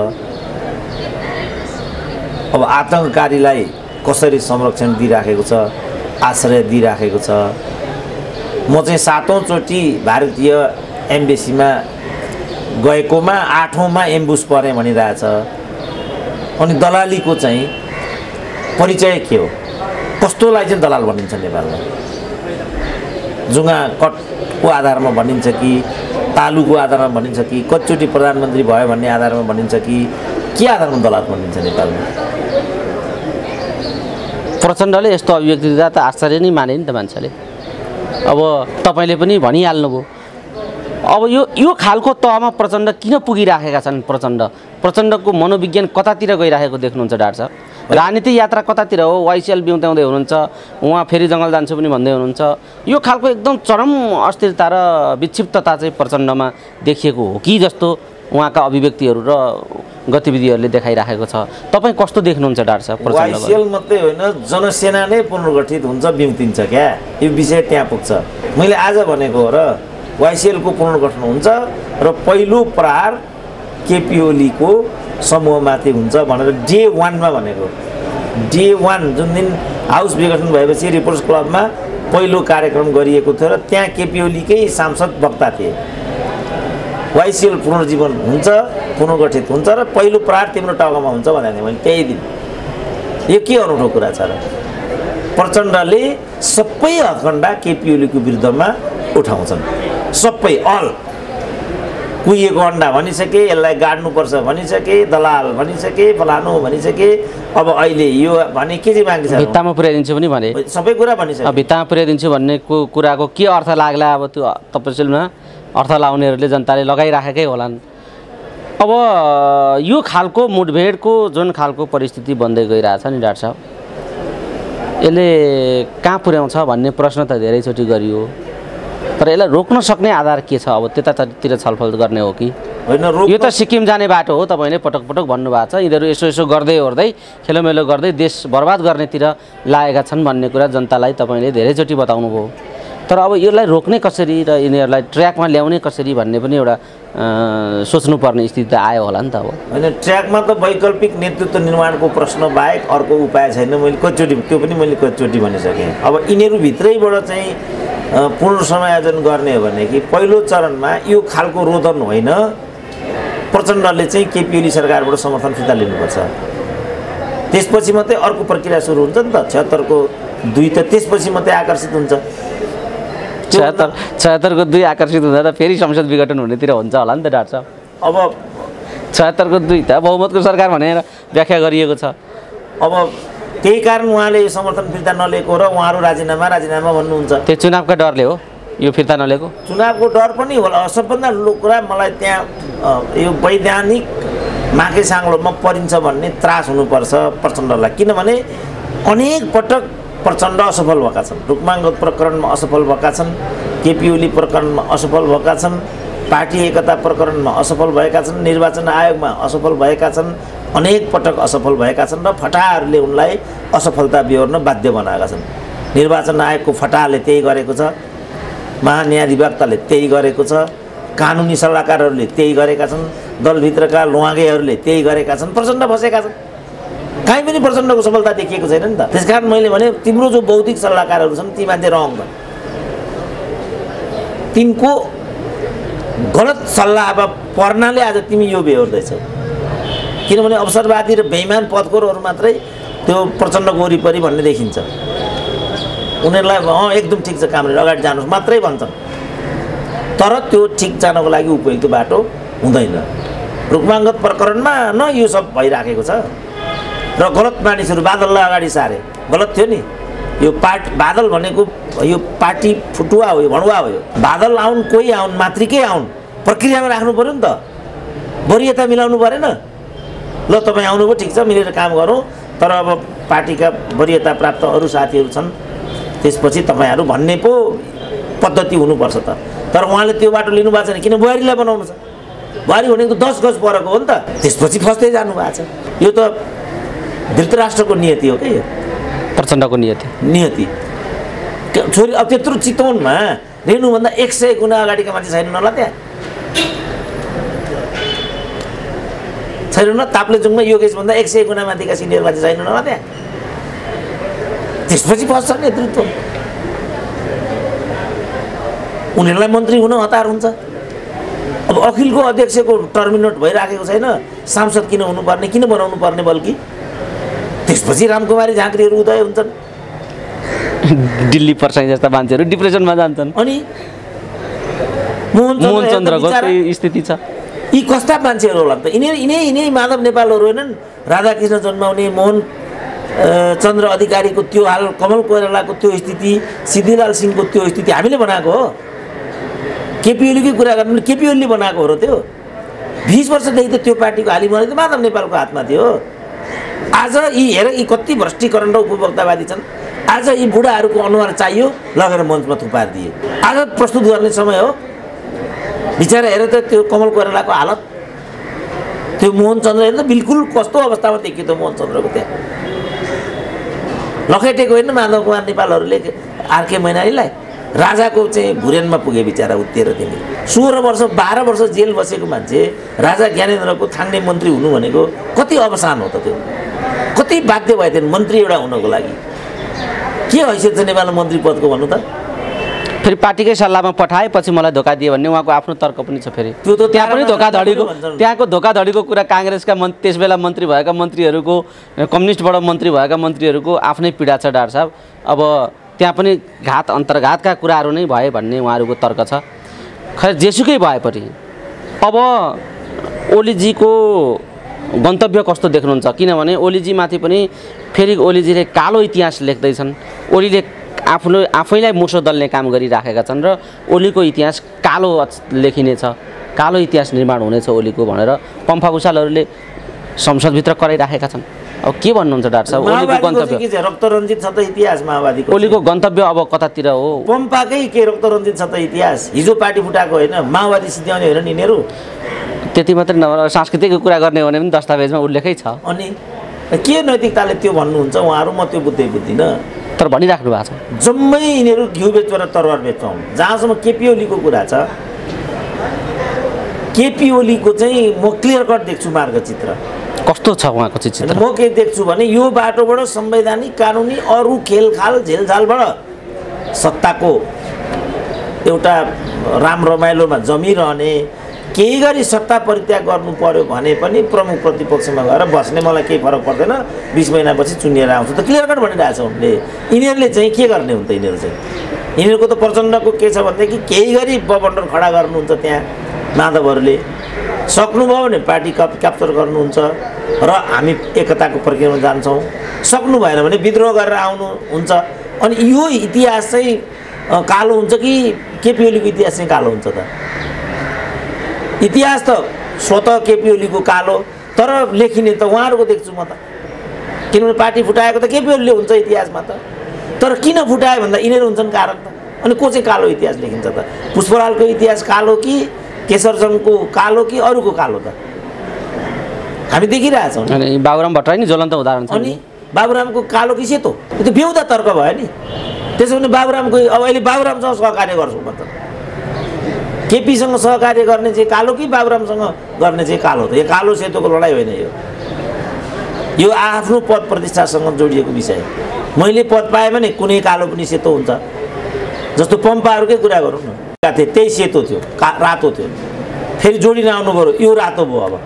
S1: अब आतङ्ककारीलाई कसरी संरक्षण दिइराखेको छ, आश्रय दिइराखेको छ। म चाहिँ सातौँचोटि भारतीय एम्बेसीमा गएकोमा आठौँमा एम्बुस परे भनिरहेछ। अनि दलालीको चाहिँ परिचय के हो? कस्तोलाई चाहिँ दलाल भनिन्छ नेपालमा? जुङ्गा कटको आधारमा भनिन्छ कि तालुको आधारमा भनिन्छ कि कतिचोटि प्रधानमन्त्री भयो भन्ने आधारमा भनिन्छ कि के आधारमा दलाल भनिन्छ नेपालमा?
S2: प्रचण्डले यस्तो अभिव्यक्ति दिँदा त आश्चर्य नै माने नि त मान्छेले। अब तपाईँले पनि भनिहाल्नुभयो। अब यो यो खालको तहमा प्रचण्ड किन पुगिराखेका छन्? प्रचण्ड प्रचण्डको मनोविज्ञान कतातिर गइराखेको देख्नुहुन्छ डाक्टर साहब? राजनीतिक यात्रा कतातिर हो? वाइसिएल बिउताउँदै हुनुहुन्छ, उहाँ फेरि जङ्गल जान्छु पनि भन्दै हुनुहुन्छ। यो खालको एकदम चरम अस्थिरता र विक्षिप्तता चाहिँ प्रचण्डमा देखिएको हो कि जस्तो उहाँका अभिव्यक्तिहरू र गतिविधिहरूले देखाइराखेको छ। तपाईँ कस्तो देख्नुहुन्छ डाक्टर साहब?
S1: वाइसिएल मात्रै होइन, जनसेना नै पुनर्गठित हुन्छ, बिउतिन्छ क्या? यो विषय त्यहाँ पुग्छ। मैले आज भनेको हो र वाइसिएलको पुनर्गठन हुन्छ र पहिलो प्रहार केपी ओलीको समूहमाथि हुन्छ भनेर डे वानमा भनेको। डे वान जुन दिन हाउस विघटन भएपछि रिपोर्टर्स क्लबमा पहिलो कार्यक्रम गरिएको थियो र त्यहाँ केपी ओलीकै सांसद वक्ता थिए। वाइसिएल पुनर्जीवन हुन्छ, पुनर्गठित हुन्छ र पहिलो प्रहार तिम्रो टाउकोमा हुन्छ भने मैले त्यही दिन। यो के अनौठो कुरा छ र? प्रचण्डले सबै हत्कण्डा केपी ओलीको विरुद्धमा उठाउँछन्। सबै अल कुहिएको अन्डा भनिसके, यसलाई गाड्नुपर्छ भनिसके, दलाल भनिसके, फलानु भनिसके। अब अहिले यो भने के चाहिँ माग्छ?
S2: भित्तामा पुर्याइदिन्छु पनि भने
S1: सबै कुरा भनिसके।
S2: भित्तामा पुर्याइदिन्छु भन्ने कुराको के अर्थ लाग्ला? अब त्यो तपसिलमा अर्थ लाउनेहरूले जनताले लगाइराखेकै होलान्। अब यो खालको मुठभेडको जुन खालको परिस्थिति बन्दै गइरहेछ नि डाक्टर साहब, यसले कहाँ पुर्याउँछ भन्ने प्रश्न त धेरैचोटि गरियो, तर यसलाई रोक्न सक्ने आधार के छ? अब त्यतातिर छलफल गर्ने हो कि होइन? यो त सिक्किम जाने बाटो हो, तपाईँले पटक पटक भन्नुभएको छ। यिनीहरू यसो यसो गर्दै ओर्दै खेलोमेलो गर्दै देश बर्बाद गर्नेतिर लागेका छन् भन्ने कुरा जनतालाई तपाईँले धेरैचोटि बताउनु भयो। तर अब यसलाई रोक्ने कसरी र यिनीहरूलाई ट्र्याकमा ल्याउने कसरी भन्ने पनि एउटा सोच्नुपर्ने स्थिति त आयो होला नि त। अब
S1: होइन, ट्र्याकमा त वैकल्पिक नेतृत्व निर्माणको प्रश्न बाहेक अर्को उपाय छैन। मैले कतिचोटि त्यो पनि मैले कतिचोटि भनिसकेँ। अब यिनीहरूभित्रैबाट चाहिँ पुनर्समायोजन गर्ने हो भने कि पहिलो चरणमा यो खालको रोदन होइन, प्रचण्डले चाहिँ केपी ओली सरकारबाट समर्थन फिर्ता लिनुपर्छ। त्यसपछि मात्रै अर्को प्रक्रिया सुरु हुन्छ नि त। छत्तरको दुई त त्यसपछि मात्रै आकर्षित हुन्छ।
S2: छत्तर छत्तरको दुई आकर्षित हुँदा त फेरि संसद विघटन हुनेतिर हुन्छ होला नि त डाक्टर साहब।
S1: अब
S2: छत्तरको दुई त बहुमतको सरकार भनेर व्याख्या गरिएको छ।
S1: अब त्यही कारण उहाँले यो समर्थन फिर्ता नलिएको र उहाँहरू राजीनामा राजीनामा भन्नुहुन्छ।
S2: त्यो चुनावका डरले हो यो फिर्ता नलिएको?
S1: चुनावको डर पनि होला। सबभन्दा ठुलो कुरा मलाई त्यहाँ यो वैधानिक माके साङ्लोमा परिन्छ भन्ने त्रास हुनुपर्छ प्रचण्डलाई। किनभने अनेक पटक प्रचण्ड असफल भएका छन्। रुक्माङ्गत प्रकरणमा असफल भएका छन्, केपी ओली प्रकरणमा असफल भएका छन्, पार्टी एकता प्रकरणमा असफल भएका छन्, निर्वाचन आयोगमा असफल भएका छन्, अनेक पटक असफल भएका छन् र फटाहरूले उनलाई असफलता बिहोर्न बाध्य बनाएका छन्। निर्वाचन आयोगको फटाले त्यही गरेको छ, महान्यायाधिवक्ताले त्यही गरेको छ, कानुनी सल्लाहकारहरूले त्यही गरेका छन्, दलभित्रका लुवागेहरूले त्यही गरेका छन्। प्रचण्ड फसेका छन्। कहीँ पनि प्रचण्डको सफलता देखिएको छैन नि त। त्यसकारण मैले भने तिम्रो जो बौद्धिक सल्लाहकारहरू छन् ती मान्छे रङ भन्, तिनको गलत सल्लाहमा पर्नाले आज तिमी यो बेहोर्दैछौ। किनभने अवसरवादी र बेइमान पदकोरहरू मात्रै त्यो प्रचण्डको वरिपरि भन्ने देखिन्छ। उनीहरूलाई अँ एकदम ठिक छ कामरेड अगाडि जानुहोस् मात्रै भन्छन्, तर त्यो ठिक जानको लागि उपयुक्त बाटो हुँदैन। रुक्माङ्गत प्रकरणमा न यो सब भइराखेको छ र गलत मानिसहरू बादललाई अगाडि सारे, गलत थियो नि। यो पार्ट बादल भनेको यो पार्टी फुटुवा हो, यो भणुवा हो। यो बादल आउन् कोही आउन् मात्रिकै आउन्, प्रक्रियामा राख्नु पऱ्यो नि त, वरियता मिलाउनु परेन। ल तपाईँ आउनुभयो ठिक छ मिलेर काम गरौँ, तर अब पार्टीका वरियता प्राप्त अरू साथीहरू छन् त्यसपछि तपाईँहरू भन्ने पो पद्धति हुनुपर्छ त। तर उहाँले त्यो बाटो लिनुभएको छैन, किन बुहारीलाई बनाउनु छ। बुहारी भनेको त दस गज परको हो नि त, त्यसपछि फस्दै जानु भएको छ। यो त धृतराष्ट्रको नियति हो कि
S2: प्रचण्डको नियति
S1: नियति छोरी। अब त्यत्रो चितवनमा रेणुभन्दा एक सय गुणा अगाडिका मान्छे छैनन् होला त्यहाँ, छैनन् न। ताप्लेजुङमा योगेशभन्दा एक सय गुणा माथिका सिनियर मान्छे छैनन् होला त्यहाँ, त्यसपछि फस्छ नेतृत्व। उनीहरूलाई मन्त्री हुन हतार हुन्छ। अब अखिलको अध्यक्षको टर्मिनेट भइराखेको छैन, सांसद किन हुनुपर्ने, किन बनाउनु पर्ने, बल्कि त्यसपछि रामकुमारी झाँक्रीहरू उदय हुन्छन्,
S2: दिल्ली पर्साई जस्ता मान्छेहरू डिप्रेसनमा जान्छन्।
S1: अनि मोहन
S2: चन्द्रको स्थिति छ।
S1: यी कस्ता मान्छेहरू होला त? यिनी यिनै यिनै माधव नेपालहरू होइनन्? राधाकृष्ण जन्माउने, मोहन चन्द्र अधिकारीको त्यो हाल, कमल कोइरालाको त्यो स्थिति, सिद्धिलाल सिंहको त्यो स्थिति हामीले बनाएको हो। केपी ओलीकै कुरा गर्नु, केपी ओलीले बनाएको हो र त्यो। बिस वर्षदेखि त त्यो पार्टीको हालिमर्ने त माधव नेपालको हातमा थियो। आज यी हेर यी कति भ्रष्टीकरण र उपभोक्तावादी छन्। आज यी बुढाहरूको अनुहार चाहियो, लगेर मञ्चमा थुपारिदिए। आज प्रस्तुत गर्ने समय हो। बिचरा हेर त त्यो कमल कोइरालाको हालत, त्यो मोहन चन्द्र हेर्नु त बिल्कुल कस्तो अवस्थामा देखियो त मोहन चन्द्रको त्यहाँ। लखेटेको होइन माधव कुमार नेपालहरूले आरके मैनालीलाई, राजाको चाहिँ भुरेनमा पुगे बिचरा उत्तिएर। तिमी सोह्र वर्ष बाह्र वर्ष जेल बसेको मान्छे राजा ज्ञानेन्द्रको थाङ्ने मन्त्री हुनु भनेको कति अवसान हो त त्यो? कति बाध्य भए थिएन मन्त्री एउटा हुनको लागि? के हैसियत छ नेपालमा मन्त्री पदको भन्नु त?
S2: फेरि पार्टीकै सल्लाहमा पठाएपछि मलाई धोका दिए भन्ने उहाँको आफ्नो तर्क पनि छ। फेरि त्यो त त्यहाँ पनि धोकाधडीको त्यहाँको धोकाधडीको कुरा काङ्ग्रेसका मन्त्री, त्यसबेला मन्त्री भएका मन्त्रीहरूको, कम्युनिस्टबाट मन्त्री भएका मन्त्रीहरूको आफ्नै पीडा छ डाक्टर साहब। अब त्यहाँ पनि घात अन्तर्घातका कुराहरू नै भए भन्ने उहाँहरूको तर्क छ। खै जेसुकै भए पनि अब ओलीजीको गन्तव्य कस्तो देख्नुहुन्छ? किनभने ओलीजीमाथि पनि फेरि ओलीजीले कालो इतिहास लेख्दैछन्। ओलीले आफ्नो आफैलाई मुसो दल्ने काम गरिराखेका छन् र ओलीको इतिहास कालो लेखिनेछ, कालो इतिहास निर्माण हुनेछ ओलीको भनेर पम्फा भुषालहरूले संसदभित्र कराइराखेका छन्। अब के भन्नुहुन्छ डाक्टर साहब? ओलीको गन्तव्य
S1: के छ? रक्तरञ्जित छ त इतिहास माओवादीको।
S2: ओलीको गन्तव्य अब कतातिर हो?
S1: पम्पाकै के रक्तरञ्जित छ त इतिहास? हिजो पार्टी फुटाएको होइन, माओवादी सिद्ध्याउने होइन यिनीहरू।
S2: त्यति मात्रै नभएर सांस्कृतिक कुरा गर्ने हो भने पनि दस्तावेजमा उल्लेखै छ।
S1: अनि के नैतिकताले त्यो भन्नुहुन्छ उहाँहरू? म त्यो बुझ्दै बुझ्दिनँ,
S2: तर भनिराख्नु भएको छ।
S1: जम्मै यिनीहरू घिउ बेच्छ र तरवार बेच्छ। जहाँसम्म केपी ओलीको कुरा छ, केपी ओलीको चाहिँ म क्लियर कट देख्छु मार्गचित्र।
S2: कस्तो छ उहाँको चित्र?
S1: म के देख्छु भने यो बाटोबाट संवैधानिक कानुनी अरू खेलखाल झेलझालबाट सत्ताको एउटा राम रमाइलोमा जमिरहने, केही गरी सत्ता परित्याग गर्नु पर्यो भने पनि प्रमुख प्रतिपक्षमा गएर बस्ने, मलाई केही फरक पर्दैन, बिस महिनापछि चुनिएर आउँछु त क्लियर कट भनिरहेछ उनले। यिनीहरूले चाहिँ के गर्ने हुन्छ? यिनीहरू चाहिँ यिनीहरूको त प्रचण्डको के छ भनेदेखि केही गरी बबन्डर खडा गर्नुहुन्छ त्यहाँ माधवहरूले। सक्नुभयो भने पार्टी क्याप्चर गर्नुहुन्छ र हामी एकताको प्रक्रियामा जान्छौँ, सक्नु भएन भने विद्रोह गरेर आउनुहुन्छ। अनि यो इतिहास चाहिँ कालो हुन्छ कि केपी ओलीको इतिहास चाहिँ कालो हुन्छ त? इतिहास त स्वतः केपी ओलीको कालो, तर लेखिने त उहाँहरूको देख्छु म त। किनभने पार्टी फुटाएको त केपी ओलीले हुन्छ इतिहासमा त, तर किन फुटायो भन्दा यिनीहरू हुन्छन् कारण त। अनि को चाहिँ कालो इतिहास लेखिन्छ त? पुष्पलालको इतिहास कालो कि केशरजङको कालो कि अरूको कालो त? हामी देखिरहेछौँ।
S2: अनि बाबुराम भट्टराई नि ज्वलन्त उदाहरण छ।
S1: अनि बाबुरामको कालो कि सेतो? त्यो त बेहुदा तर्क भयो नि। त्यसो भने बाबुरामको अब अहिले बाबुरामसँग सहकार्य गर्छु म त। केपीसँग सहकार्य गर्ने चाहिँ कालो कि बाबुरामसँग गर्ने चाहिँ कालो? त यो कालो सेतोको लडाइँ होइन यो। यो आफ्नो पद प्रतिष्ठासँग जोडिएको विषय। मैले पद पाएँ भने कुनै कालो पनि सेतो हुन्छ। जस्तो पम्पाहरूकै कुरा गरौँ न, त्यही सेतो थियो, रातो थियो, फेरि जोडिन आउनु पर्यो, यो रातो भयो। अब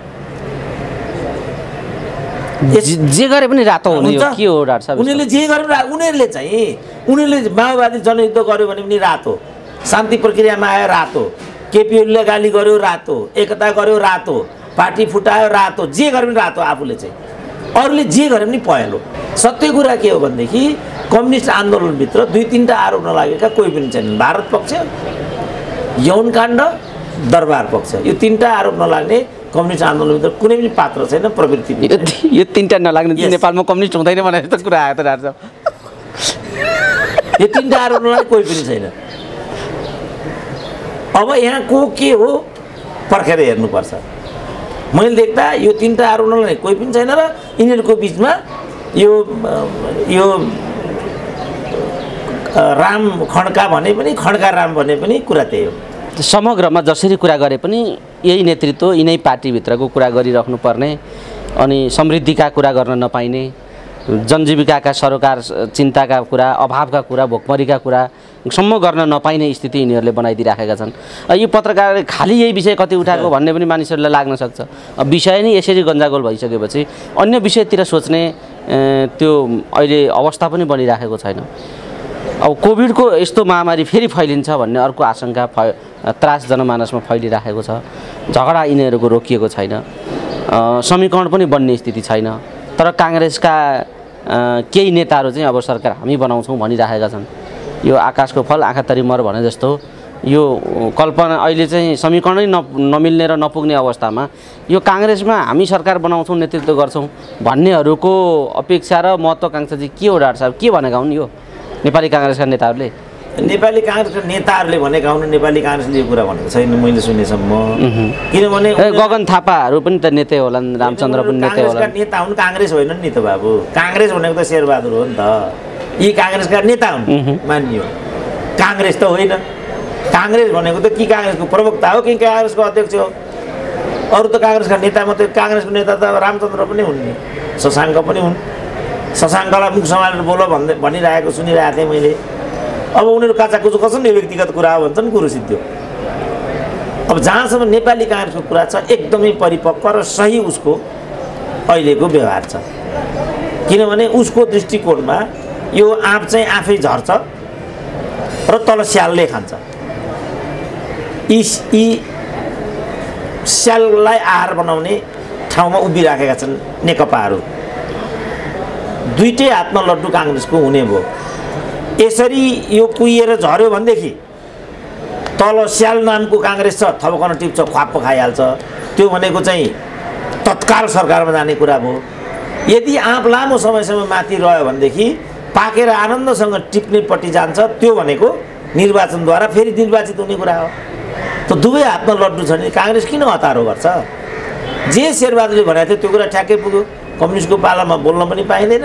S2: जे गरे पनि रातो हुने हो के हो डाक्टर साहब?
S1: उनीहरूले जे गरे पनि उनीहरूले चाहिँ उनीहरूले माओवादी जनयुद्ध गर्यो भने पनि रातो, शान्ति प्रक्रियामा आयो रातो, केपी ओलीले गाली गर्यो रातो, एकता गर्यो रातो, पार्टी फुटायो रातो, जे गरे पनि रातो आफूले चाहिँ। अरूले जे गरे पनि पहेँलो। सत्य कुरा के हो भनेदेखि कम्युनिस्ट आन्दोलनभित्र दुई तिनवटा आरोप नलागेका कोही पनि छैनन्। भारत पक्ष, यौनकाण्ड, दरबार पक्ष, यो तिनवटा आरोप नलाग्ने कम्युनिस्ट आन्दोलनभित्र कुनै पनि पात्र छैन, प्रवृत्ति पनि छैन।
S2: यो तिनवटा नलाग्ने नेपालमा कम्युनिस्ट हुँदैन भनेर त कुरा आयो त डाक्टर साहब।
S1: यो तिनवटा आरोप नलाग्ने कोही पनि छैन। अब यहाँ को के हो पर्खेर हेर्नुपर्छ। मैले देख्दा यो तिनवटा आरोप नलाग्ने कोही पनि छैन र यिनीहरूको बिचमा यो यो राम खड्का भने पनि खड्का राम भने पनि कुरा त्यही हो।
S2: समग्रमा जसरी कुरा गरे पनि यही नेतृत्व यिनै पार्टीभित्रको कुरा गरिराख्नु पर्ने, अनि समृद्धिका कुरा गर्न नपाइने, जनजीविकाका सरोकार चिन्ताका कुरा, अभावका कुरा, भोकमरीका कुरा सम्म गर्न नपाइने स्थिति यिनीहरूले बनाइदिइराखेका छन्। यो पत्रकारले खालि यही विषय कति उठाएको भन्ने पनि मानिसहरूलाई लाग्न सक्छ। विषय नै यसरी गन्जागोल भइसकेपछि अन्य विषयतिर सोच्ने त्यो अहिले अवस्था पनि बनिराखेको छैन। अब कोभिडको यस्तो महामारी फेरि फैलिन्छ भन्ने अर्को आशंका फ त्रास जनमानसमा फैलिराखेको छ। झगडा यिनीहरूको रोकिएको छैन, समीकरण पनि बन्ने स्थिति छैन। तर काङ्ग्रेसका केही नेताहरू चाहिँ अब सरकार हामी बनाउँछौँ भनिराखेका छन्। यो आकाशको फल आँखा तरी मर भने जस्तो यो कल्पना अहिले चाहिँ समीकरणै न नमिल्ने र नपुग्ने अवस्थामा यो काङ्ग्रेसमा हामी सरकार बनाउँछौँ, नेतृत्व गर्छौँ भन्नेहरूको अपेक्षा र महत्त्वाकांक्षा चाहिँ के हो डाक्टर साहब? के भनेका हुन् यो नेपाली काङ्ग्रेसका नेताहरूले?
S1: नेपाली काङ्ग्रेसका नेताहरूले भनेका हुन्, नेपाली काङ्ग्रेसले यो कुरा भनेको छैन मैले सुनेसम्म। किनभने
S2: गगन थापाहरू पनि त नेतै होलान्, रामचन्द्र पनि नेतै होलान्।
S1: नेता हुन्, काङ्ग्रेस होइनन् नि त बाबु। काङ्ग्रेस भनेको त शेरबहादुर हो नि त। यी काङ्ग्रेसका नेता हुन् मानियो, काङ्ग्रेस त होइन। काङ्ग्रेस भनेको त कि काङ्ग्रेसको प्रवक्ता हो कि काङ्ग्रेसको अध्यक्ष हो। अरू त काङ्ग्रेसका नेता मात्रै। काङ्ग्रेसको नेता त रामचन्द्र पनि हुन् नि, शशाङ्क पनि हुन्। शशाङ्कलाई मुख सम्हालेर बोल भन्दै भनिरहेको सुनिरहेको थिएँ मैले। अब उनीहरू काचाकुचो गर्छन्, यो व्यक्तिगत कुरा हो भन्छन्, कुरो सिद्धियो। अब जहाँसम्म नेपाली काङ्ग्रेसको कुरा छ एकदमै परिपक्व र सही उसको अहिलेको व्यवहार छ। किनभने उसको दृष्टिकोणमा यो आँप चाहिँ आफै झर्छ र तल स्यालले खान्छ। यी यी स्याललाई आहार बनाउने ठाउँमा उभिराखेका छन् नेकपाहरू। दुईटै हातमा लड्डु काङ्ग्रेसको हुने भयो। यसरी यो कुहिएर झऱ्यो भनेदेखि तल स्याल नामको काङ्ग्रेस छ, थपकन टिप्छ, ख्वाप्प खाइहाल्छ। त्यो भनेको चाहिँ तत्काल सरकारमा जाने कुरा भयो। यदि आँप लामो समयसम्म माथि रह्यो भनेदेखि पाकेर आनन्दसँग टिप्नेपट्टि जान्छ। त्यो भनेको निर्वाचनद्वारा फेरि निर्वाचित हुने कुरा हो। त दुवै हातमा लड्डु छ नि काङ्ग्रेस किन हतारो गर्छ? जे शेरबहादुरले भनेको थियो त्यो कुरा ठ्याक्कै पुग्यो। कम्युनिस्टको पालामा बोल्न पनि पाइँदैन,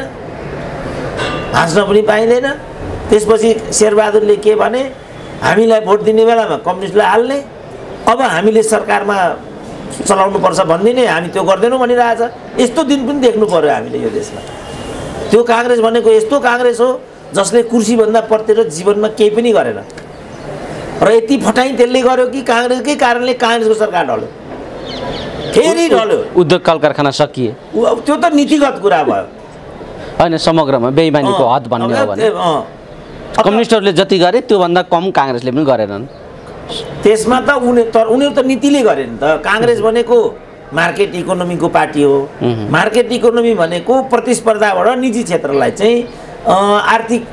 S1: हाँस्न पनि पाइँदैन। त्यसपछि शेरबहादुरले के भने, हामीलाई भोट दिने बेलामा कम्युनिस्टलाई हाल्ने, अब हामीले सरकारमा चलाउनुपर्छ भनिदिने, हामी त्यो गर्दैनौँ भनिरहेछ। यस्तो दिन पनि देख्नु पर्यो हामीले यो देशमा। त्यो काङ्ग्रेस भनेको यस्तो काङ्ग्रेस हो जसले कुर्सीभन्दा पर्थेर जीवनमा केही पनि गरेन र यति फटाइ त्यसले गर्यो कि काङ्ग्रेसकै कारणले काङ्ग्रेसको सरकार ढल्यो, फेरि ढल्यो।
S2: उद्योग कल कारखाना सकिए,
S1: त्यो त नीतिगत कुरा भयो
S2: होइन। समग्रमा बेइमानीको हद भन्ने हो भने कम्युनिस्टहरूले जति गरे त्योभन्दा कम काङ्ग्रेसले पनि गरेनन्।
S1: त्यसमा त उनी तर उनीहरू त नीतिले गरे नि त। काङ्ग्रेस भनेको मार्केट इकोनोमीको पार्टी हो। मार्केट इकोनोमी भनेको प्रतिस्पर्धाबाट निजी क्षेत्रलाई चाहिँ आर्थिक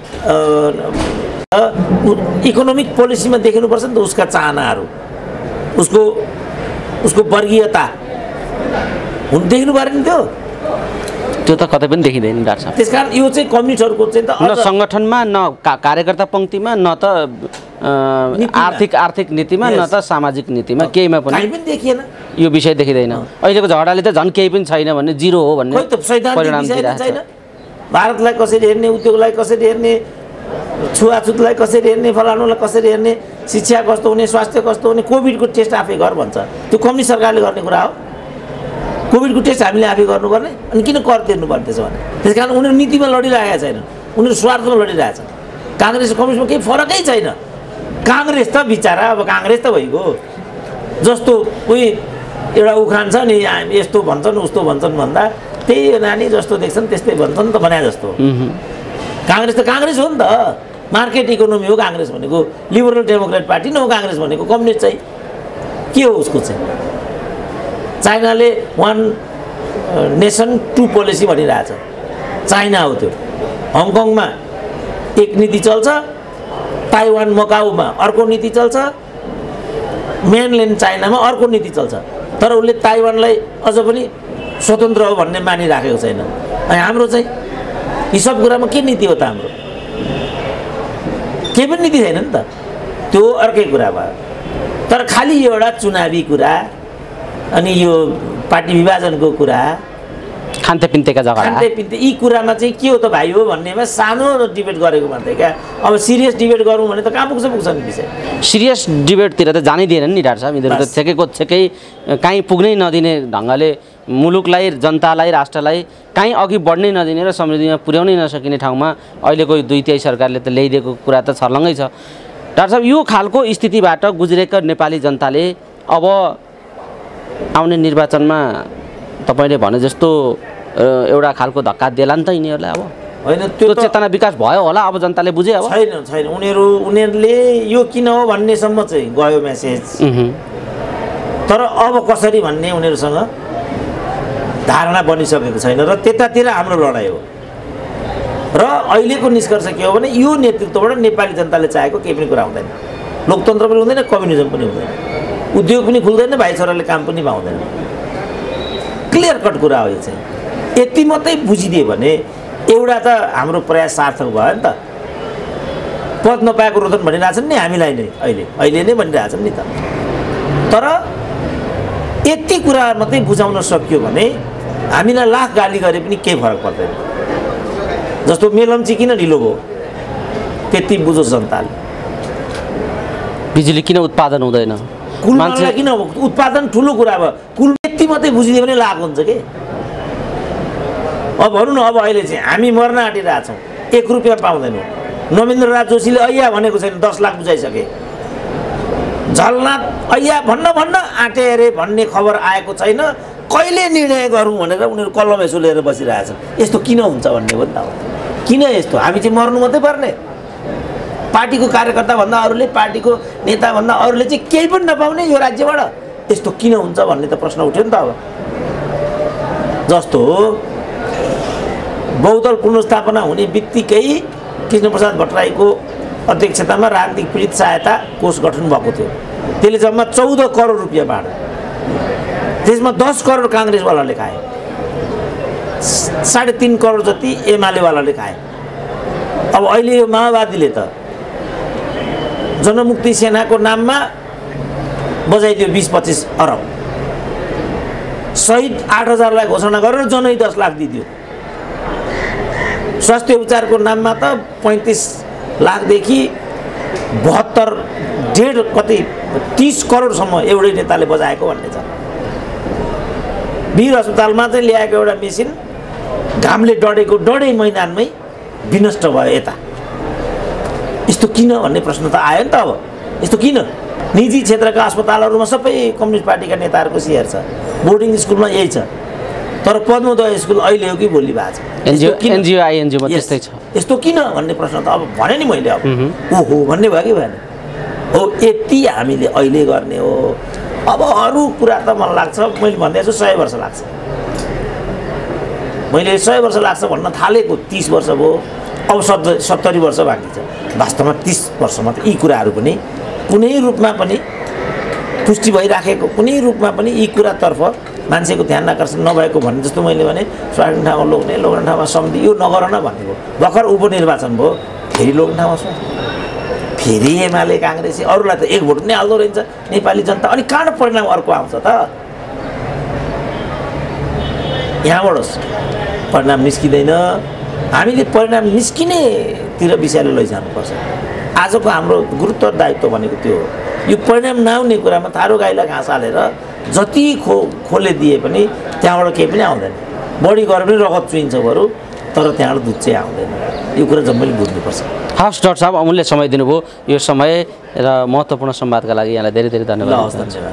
S1: इकोनोमिक पोलिसीमा देखिनुपर्छ नि त उसका चाहनाहरू, उसको उसको वर्गीयता हुन देख्नु पऱ्यो नि। त्यो
S2: त्यो त कतै पनि देखिँदैन डाक्टर साहब।
S1: त्यसकारण यो चाहिँ कम्युनिस्टहरूको चाहिँ त
S2: न सङ्गठनमा, न कार्यकर्ता पङ्क्तिमा, न त आर्थिक आर्थिक नीतिमा, न त सामाजिक नीतिमा, केहीमा पनि
S1: पनि देखिएन।
S2: यो विषय देखिँदैन। अहिलेको झगडाले त झन् केही पनि छैन भन्ने, जिरो हो भन्ने परिणाम दिइरहेको छ।
S1: भारतलाई कसरी हेर्ने, उद्योगलाई कसरी हेर्ने, छुवाछुतलाई कसरी हेर्ने, फलानुलाई कसरी हेर्ने, शिक्षा कस्तो हुने, स्वास्थ्य कस्तो हुने, कोभिडको टेस्ट आफै गर भन्छ। त्यो कम्युनिस्ट सरकारले गर्ने कुरा हो। कोभिडको टेस्ट हामीले आफै गर्नुपर्ने अनि किन कर तिर्नुपर्ने त्यसो भने त्यस कारण उनीहरू नीतिमा लडिरहेका छैनन् उनीहरू स्वार्थमा लडिरहेछन् काङ्ग्रेस र कम्युनिस्टमा केही फरकै छैन काङ्ग्रेस त बिचारा अब काङ्ग्रेस त भइगयो जस्तो कोही एउटा उखान छ नि यस्तो भन्छन् उस्तो भन्छन् भन्दा त्यही नानी जस्तो देख्छन् त्यस्तै भन्छन् त भने जस्तो काङ्ग्रेस त काङ्ग्रेस हो नि त मार्केट इकोनोमी हो काङ्ग्रेस भनेको लिबरल डेमोक्रेट पार्टी न हो काङ्ग्रेस भनेको कम्युनिस्ट चाहिँ के हो उसको चाहिँ चाइनाले वान नेसन टु पोलिसी भनिरहेछ चाइना हो त्यो हङकङमा एक नीति चल्छ ताइवान मकाउमा अर्को नीति चल्छ मेनल्यान्ड चाइनामा अर्को नीति चल्छ तर उसले ताइवानलाई अझ पनि स्वतन्त्र हो भन्ने मानिराखेको छैन अनि हाम्रो चाहिँ यी सब कुरामा के नीति हो त हाम्रो केही पनि नीति छैन नि त त्यो अर्कै कुरा भयो तर खालि एउटा चुनावी कुरा अनि यो पार्टी विभाजनको कुरा
S2: खान्तेपिन्तेका जग्गा
S1: खान्तेपिन्ते यी कुरामा चाहिँ के हो त भाइ हो भन्नेमा सानो डिबेट गरेको मात्रै क्या अब सिरियस डिबेट गरौँ भने त कहाँ पुग्छ पुग्छ नि विषय
S2: सिरियस डिबेटतिर त जानै दिएन नि डाक्टर साहब यिनीहरू त छेकेको छेकै कहीँ पुग्नै नदिने ढङ्गले मुलुकलाई जनतालाई राष्ट्रलाई कहीँ अघि बढ्नै नदिने र समृद्धिमा पुर्याउनै नसकिने ठाउँमा अहिलेको दुई तिहाई सरकारले त ल्याइदिएको कुरा त छर्लङ्गै छ डाक्टर साहब यो खालको स्थितिबाट गुज्रेका नेपाली जनताले अब आउने निर्वाचनमा तपाईँले भने जस्तो एउटा खालको धक्का देला नि त यिनीहरूलाई अब
S1: होइन
S2: त्यो चेतना विकास भयो होला अब जनताले बुझे अब
S1: छैन छैन उनीहरू उनीहरूले यो किन हो भन्नेसम्म चाहिँ गयो मेसेज तर अब कसरी भन्ने उनीहरूसँग धारणा बनिसकेको छैन र त्यतातिर हाम्रो लडाइँ हो र अहिलेको निष्कर्ष के हो भने यो नेतृत्वबाट नेपाली जनताले चाहेको केही पनि कुरा हुँदैन लोकतन्त्र पनि हुँदैन कम्युनिजम पनि हुँदैन उद्योग पनि खुल्दैन भाइ छोराले काम पनि पाउँदैन क्लियर कट कुरा हो यो चाहिँ यति मात्रै बुझिदियो भने एउटा त हाम्रो प्रयास सार्थक भयो नि त पद नपाएको रोदन भनिरहेछन् नि हामीलाई नै अहिले अहिले नै भनिरहेछन् नि त तर यति कुरा मात्रै बुझाउन सकियो भने हामीलाई लाख गाली गरे पनि केही फरक पर्दैन जस्तो मेलम्ची किन ढिलो भयो त्यति बुझोस् जनताले
S2: बिजुली किन उत्पादन हुँदैन
S1: कुलमानलाई किन उत्पादन ठुलो कुरा भयो कुल यति मात्रै बुझिदियो भने लाभ हुन्छ के अब भनौँ न अब अहिले चाहिँ हामी मर्न आँटिरहेछौँ एक रुपियाँ पाउँदैनौँ नरेन्द्र राज जोशीले ऐया भनेको छैन दस लाख बुझाइसके झलनाथ ऐया भन्न भन्न आँटे अरे भन्ने खबर आएको छैन कहिले निर्णय गरौँ भनेर उनीहरू कलम यसो लिएर बसिरहेछन् यस्तो किन हुन्छ भन्ने हो नि त किन यस्तो हामी चाहिँ मर्नु मात्रै पर्ने पार्टीको कार्यकर्ताभन्दा अरूले पार्टीको नेताभन्दा अरूले चाहिँ केही पनि नपाउने यो राज्यबाट यस्तो किन हुन्छ भन्ने त प्रश्न उठ्यो नि त अब जस्तो बहुदल पुनर्स्थापना हुने बित्तिकै कृष्णप्रसाद भट्टराईको अध्यक्षतामा राजनीतिक पीडित सहायता कोष गठन भएको थियो त्यसले जम्मा चौध करोड रुपियाँ बाँड्यो त्यसमा दस करोड काङ्ग्रेसवालाले खाए साढे तिन करोड जति एमालेवालाले खाए अब अहिले यो माओवादीले त जनमुक्ति सेनाको नाममा बजाइदियो बिस पच्चिस अरब शहीद आठ हजारलाई घोषणा गरेर जनै दस लाख दिइदियो स्वास्थ्य उपचारको नाममा त पैँतिस लाखदेखि बहत्तर डेढ कति तिस करोडसम्म एउटै नेताले बजाएको भन्ने छ वीर अस्पतालमा चाहिँ ल्याएको एउटा मेसिन घामले डढेको डढै मैदानमै विनष्ट भयो यता यस्तो किन भन्ने प्रश्न त आयो नि त अब यस्तो किन निजी क्षेत्रका अस्पतालहरूमा सबै कम्युनिस्ट पार्टीका नेताहरूको सेयर छ बोर्डिङ स्कुलमा यही छ तर पद्मोदय स्कुल अहिले हो कि भोलि भएको छ
S2: एनजिओ एनजिओ आइएनजिओमा त्यस्तै छ
S1: यस्तो किन भन्ने प्रश्न त अब भने नि मैले अब ओहो भन्ने भयो कि भएन हो यति हामीले अहिले गर्ने हो अब अरू कुरा त मलाई लाग्छ मैले भन्दैछु सय वर्ष लाग्छ मैले सय वर्ष लाग्छ भन्न थालेको तिस वर्ष भयो अब सत् सत्तरी वर्ष बाँकी छ वास्तवमा तिस वर्षमा त यी कुराहरू पनि कुनै रूपमा पनि पुष्टि भइराखेको कुनै रूपमा पनि यी कुरातर्फ मान्छेको ध्यान आकर्षण नभएको भन्ने जस्तो मैले भने स्वाधीन ठाउँमा लोग्ने लोग्ने ठाउँमा सम्धि यो नगर न भनेको भर्खर उपनिर्वाचन भयो फेरि लोग्ने ठाउँमा छ फेरि एमाले काङ्ग्रेसी अरूलाई त एक भोट पनि हाल्दो रहन्छ नेपाली जनता अनि कहाँ परिणाम अर्को आउँछ त यहाँबाट परिणाम निस्किँदैन हामीले परिणाम निस्किनेतिर विषयलाई लैजानुपर्छ आजको हाम्रो गुरुत्व दायित्व भनेको त्यो हो यो परिणाम नआउने कुरामा थारो गाईलाई घाँस हालेर जति खो खोले दिए पनि त्यहाँबाट केही पनि आउँदैन बढी गरे पनि रगत चुइन्छ बरु तर त्यहाँबाट दुध चाहिँ आउँदैन यो कुरा चाहिँ मैले बुझ्नुपर्छ
S2: हस् डाक्टर साहब अमूल्य समय दिनुभयो यो समय र महत्त्वपूर्ण संवादका लागि यहाँलाई धेरै धेरै धन्यवाद
S1: धन्यवाद